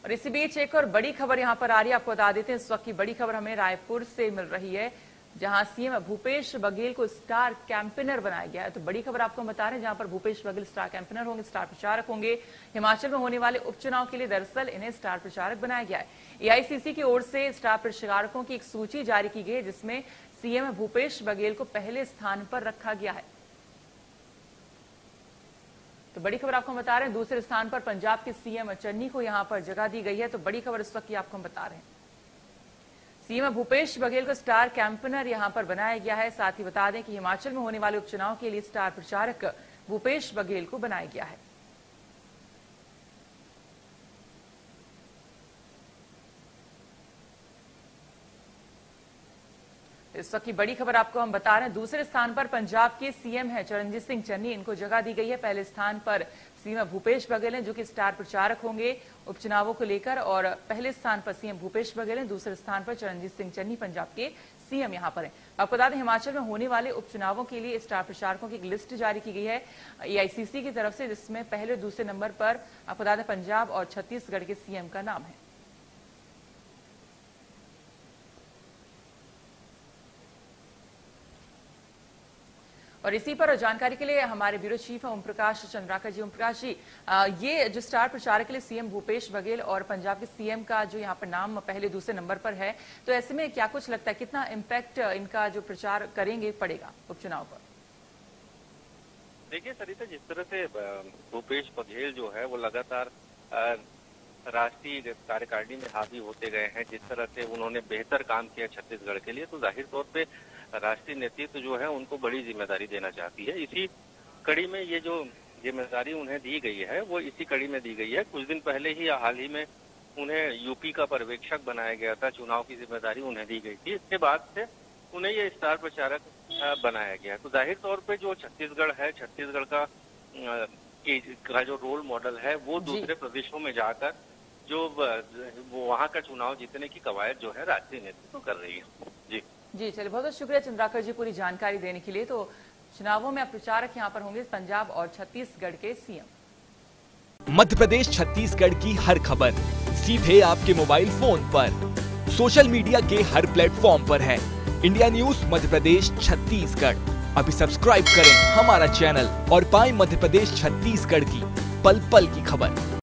और इसी बीच एक और बड़ी खबर यहां पर आ रही है, आपको बता देते हैं। इस वक्त की बड़ी खबर हमें रायपुर से मिल रही है, जहां सीएम भूपेश बघेल को स्टार कैंपेनर बनाया गया है। तो बड़ी खबर आपको हम बता रहे हैं, जहां पर भूपेश बघेल स्टार कैंपेनर होंगे, स्टार प्रचारक होंगे। हिमाचल में होने वाले उपचुनाव के लिए दरअसल इन्हें स्टार प्रचारक बनाया गया है। एआईसीसी की ओर से स्टार प्रचारकों की एक सूची जारी की गई है, जिसमें सीएम भूपेश बघेल को पहले स्थान पर रखा गया है। तो बड़ी खबर आपको हम बता रहे हैं, दूसरे स्थान पर पंजाब के सीएम चन्नी को यहां पर जगह दी गई है। तो बड़ी खबर इस वक्त की आपको हम बता रहे हैं, सीएम भूपेश बघेल को स्टार कैंपेनर यहां पर बनाया गया है। साथ ही बता दें कि हिमाचल में होने वाले उपचुनाव के लिए स्टार प्रचारक भूपेश बघेल को बनाया गया है। इस वक्त की बड़ी खबर आपको हम बता रहे हैं, दूसरे स्थान पर पंजाब के सीएम हैं चरणजीत सिंह चन्नी, इनको जगह दी गई है। पहले स्थान पर सीएम भूपेश बघेल हैं, जो कि स्टार प्रचारक होंगे उपचुनावों को लेकर। और पहले स्थान पर सीएम भूपेश बघेल हैं, दूसरे स्थान पर चरणजीत सिंह चन्नी पंजाब के सीएम यहां पर हैं। आपको बता दें, हिमाचल में होने वाले उपचुनावों के लिए स्टार प्रचारकों की एक लिस्ट जारी की गई है एआईसीसी की तरफ से, जिसमें पहले दूसरे नंबर पर आपको बता दें पंजाब और छत्तीसगढ़ के सीएम का नाम है। और इसी पर जानकारी के लिए हमारे ब्यूरो चीफ ओम प्रकाश चंद्राकर जी। ओम प्रकाश जी, ये जो स्टार प्रचारक के लिए सीएम भूपेश बघेल और पंजाब के सीएम का जो यहाँ पर नाम पहले दूसरे नंबर पर है, तो ऐसे में क्या कुछ लगता है, कितना इम्पैक्ट इनका जो प्रचार करेंगे पड़ेगा उपचुनाव पर? देखिए सरिता, जिस तरह से भूपेश बघेल जो है वो लगातार राष्ट्रीय कार्यकारिणी में हावी होते गए हैं, जिस तरह से उन्होंने बेहतर काम किया छत्तीसगढ़ के लिए, तो जाहिर तौर पे राष्ट्रीय नेतृत्व जो है उनको बड़ी जिम्मेदारी देना चाहती है। इसी कड़ी में ये जो जिम्मेदारी उन्हें दी गई है वो इसी कड़ी में दी गई है। कुछ दिन पहले ही हाल ही में उन्हें यूपी का पर्यवेक्षक बनाया गया था, चुनाव की जिम्मेदारी उन्हें दी गई थी। इसके बाद से उन्हें ये स्टार प्रचारक बनाया गया है। तो जाहिर तौर पे जो छत्तीसगढ़ है, छत्तीसगढ़ का जो रोल मॉडल है वो दूसरे प्रदेशों में जाकर जो वहाँ का चुनाव जीतने की कवायद जो है राष्ट्रीय नेतृत्व कर रही है। जी चलिए, बहुत बहुत शुक्रिया चंद्राकर जी पूरी जानकारी देने के लिए। तो चुनावों में प्रचारक यहाँ पर होंगे पंजाब और छत्तीसगढ़ के सीएम। मध्य प्रदेश छत्तीसगढ़ की हर खबर सीधे आपके मोबाइल फोन पर, सोशल मीडिया के हर प्लेटफॉर्म पर है। इंडिया न्यूज मध्य प्रदेश छत्तीसगढ़, अभी सब्सक्राइब करें हमारा चैनल और पाएं मध्य प्रदेश छत्तीसगढ़ की पल पल की खबर।